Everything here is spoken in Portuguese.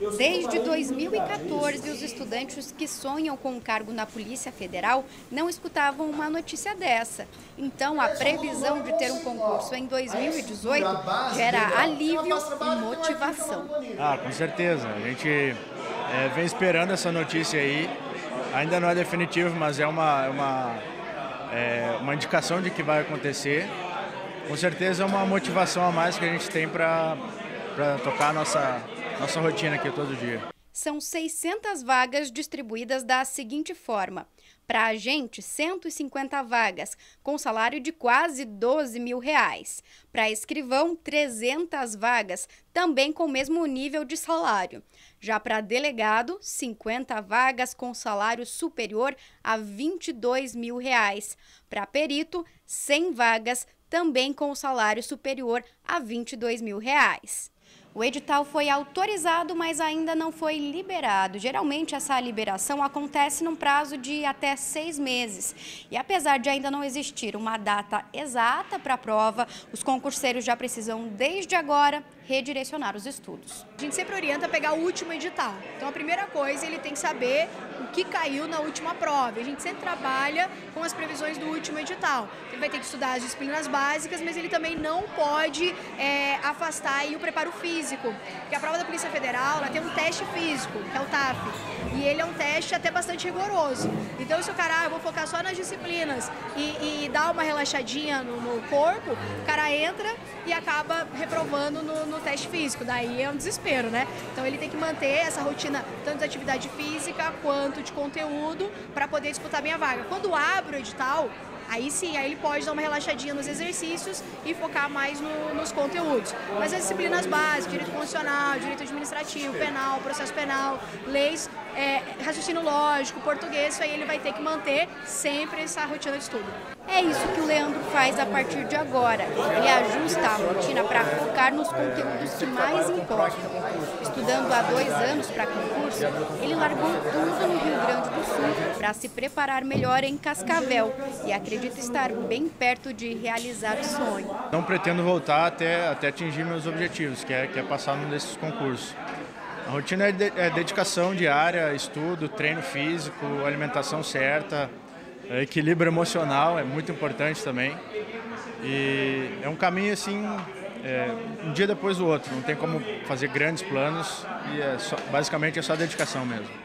Desde 2014, os estudantes que sonham com um cargo na Polícia Federal não escutavam uma notícia dessa. Então, a previsão de ter um concurso em 2018 gera alívio e motivação. Com certeza. A gente vem esperando essa notícia aí. Ainda não é definitivo, mas é uma indicação de que vai acontecer. Com certeza é uma motivação a mais que a gente tem para tocar a nossa rotina aqui todo dia. São 600 vagas distribuídas da seguinte forma: para agente, 150 vagas, com salário de quase R$12 mil. Para escrivão, 300 vagas, também com o mesmo nível de salário. Já para delegado, 50 vagas com salário superior a R$22 mil. Para perito, 100 vagas, também com o salário superior a R$22 mil. O edital foi autorizado, mas ainda não foi liberado. Geralmente, essa liberação acontece num prazo de até 6 meses. E apesar de ainda não existir uma data exata para a prova, os concurseiros já precisam, desde agora, redirecionar os estudos. A gente sempre orienta a pegar o último edital. Então, a primeira coisa, ele tem que saber o que caiu na última prova. A gente sempre trabalha com as previsões do último edital. Ele vai ter que estudar as disciplinas básicas, mas ele também não pode afastar aí o preparo físico. Porque a prova da Polícia Federal, ela tem um teste físico, que é o TAF. E ele é um teste até bastante rigoroso. Então, se o cara, eu vou focar só nas disciplinas e dar uma relaxadinha no corpo, o cara entra e acaba reprovando no teste físico. Daí é um desespero, né? Então, ele tem que manter essa rotina tanto de atividade física quanto de conteúdo para poder disputar bem a vaga. Quando abre o edital, aí sim, aí ele pode dar uma relaxadinha nos exercícios e focar mais nos conteúdos. Mas as disciplinas básicas, direito constitucional, direito administrativo, penal, processo penal, leis, raciocínio lógico, português, isso aí ele vai ter que manter sempre essa rotina de estudo. É isso que o Leandro faz a partir de agora. Ele ajusta a rotina para focar nos conteúdos que mais importam. Estudando há 2 anos para concurso, ele largou tudo no Rio Grande do Sul para se preparar melhor em Cascavel e acredita estar bem perto de realizar o sonho. Não pretendo voltar até atingir meus objetivos, que é passar num desses concursos. A rotina é dedicação diária, estudo, treino físico, alimentação certa, equilíbrio emocional é muito importante também. E é um caminho assim, um dia depois do outro, não tem como fazer grandes planos e basicamente é só dedicação mesmo.